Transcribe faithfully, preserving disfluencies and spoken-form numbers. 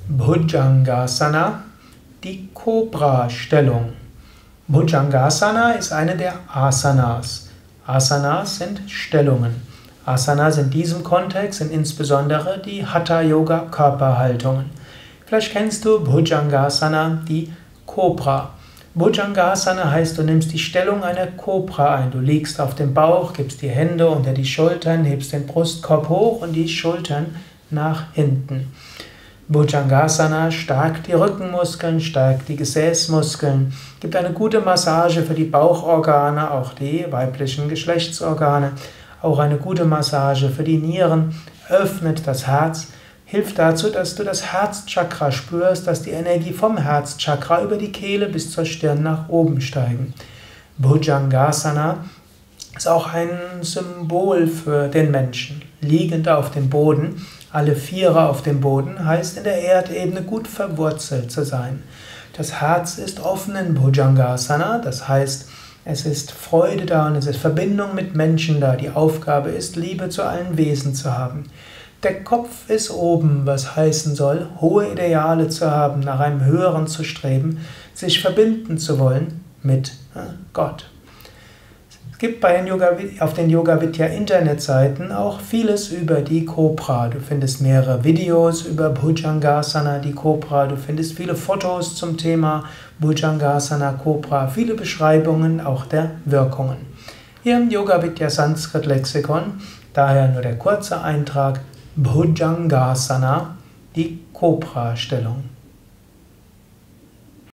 Bhujangasana, die Cobra-Stellung. Bhujangasana ist eine der Asanas. Asanas sind Stellungen. Asanas in diesem Kontext sind insbesondere die Hatha-Yoga-Körperhaltungen. Vielleicht kennst du Bhujangasana, die Cobra. Bhujangasana heißt, du nimmst die Stellung einer Cobra ein. Du liegst auf dem Bauch, gibst die Hände unter die Schultern, hebst den Brustkorb hoch und die Schultern nach hinten. Bhujangasana stärkt die Rückenmuskeln, stärkt die Gesäßmuskeln, gibt eine gute Massage für die Bauchorgane, auch die weiblichen Geschlechtsorgane, auch eine gute Massage für die Nieren, öffnet das Herz, hilft dazu, dass du das Herzchakra spürst, dass die Energie vom Herzchakra über die Kehle bis zur Stirn nach oben steigen. Bhujangasana ist auch ein Symbol für den Menschen. Liegend auf dem Boden, alle Viere auf dem Boden, heißt in der Erdebene gut verwurzelt zu sein. Das Herz ist offen in Bhujangasana, das heißt, es ist Freude da und es ist Verbindung mit Menschen da. Die Aufgabe ist, Liebe zu allen Wesen zu haben. Der Kopf ist oben, was heißen soll, hohe Ideale zu haben, nach einem Höheren zu streben, sich verbinden zu wollen mit Gott. Es gibt bei den Yoga, auf den Yoga Vidya Internetseiten auch vieles über die Cobra. Du findest mehrere Videos über Bhujangasana, die Cobra. Du findest viele Fotos zum Thema Bhujangasana, Cobra, viele Beschreibungen auch der Wirkungen. Hier im Yoga Vidya Sanskrit Lexikon, daher nur der kurze Eintrag: Bhujangasana, die Cobra-Stellung.